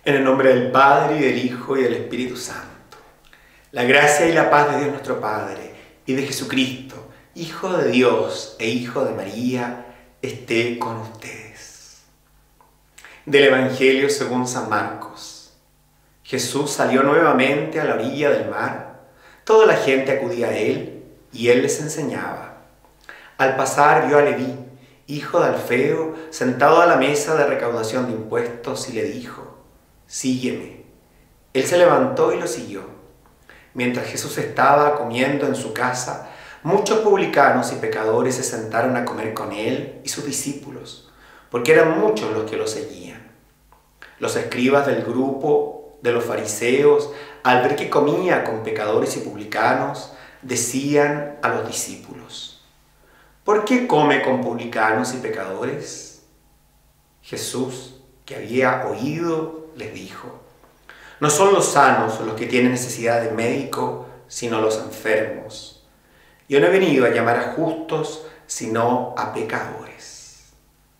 En el nombre del Padre, y del Hijo, y del Espíritu Santo. La gracia y la paz de Dios nuestro Padre, y de Jesucristo, Hijo de Dios e Hijo de María, esté con ustedes. Del Evangelio según San Marcos. Jesús salió nuevamente a la orilla del mar. Toda la gente acudía a él, y él les enseñaba. Al pasar vio a Leví, hijo de Alfeo, sentado a la mesa de recaudación de impuestos, y le dijo: «Sígueme». Él se levantó y lo siguió. Mientras Jesús estaba comiendo en su casa, muchos publicanos y pecadores se sentaron a comer con él y sus discípulos, porque eran muchos los que lo seguían. Los escribas del grupo de los fariseos, al ver que comía con pecadores y publicanos, decían a los discípulos: «¿Por qué come con publicanos y pecadores?». Jesús, que había oído, les dijo: «No son los sanos los que tienen necesidad de médico, sino los enfermos. Yo no he venido a llamar a justos, sino a pecadores».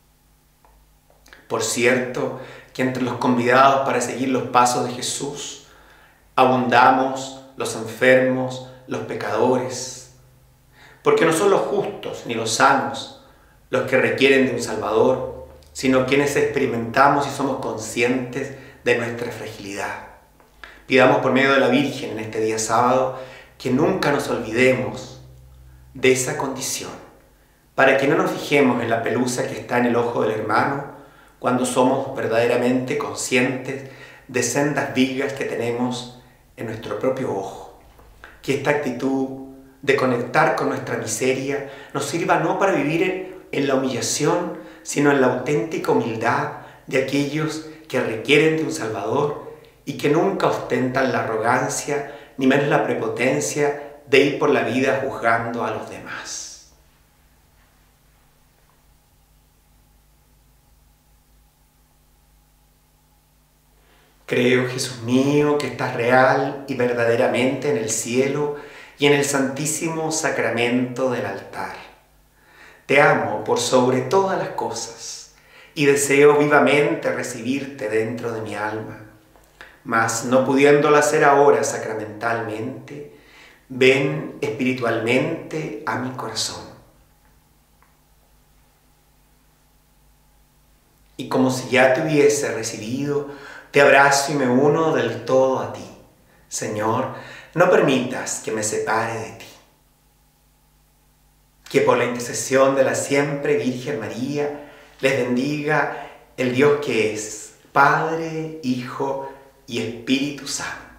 Por cierto, que entre los convidados para seguir los pasos de Jesús, abundamos los enfermos, los pecadores, porque no son los justos ni los sanos los que requieren de un Salvador, sino quienes experimentamos y somos conscientes de nuestra fragilidad. Pidamos por medio de la Virgen en este día sábado que nunca nos olvidemos de esa condición, para que no nos fijemos en la pelusa que está en el ojo del hermano cuando somos verdaderamente conscientes de sendas vigas que tenemos en nuestro propio ojo. Que esta actitud de conectar con nuestra miseria nos sirva no para vivir en la humillación, sino en la auténtica humildad de aquellos que requieren de un Salvador y que nunca ostentan la arrogancia ni menos la prepotencia de ir por la vida juzgando a los demás. Creo, Jesús mío, que estás real y verdaderamente en el cielo y en el santísimo sacramento del altar. Te amo por sobre todas las cosas y deseo vivamente recibirte dentro de mi alma. Mas no pudiéndolo hacer ahora sacramentalmente, ven espiritualmente a mi corazón. Y como si ya te hubiese recibido, te abrazo y me uno del todo a ti. Señor, no permitas que me separe de ti. Que por la intercesión de la siempre Virgen María les bendiga el Dios que es Padre, Hijo y Espíritu Santo.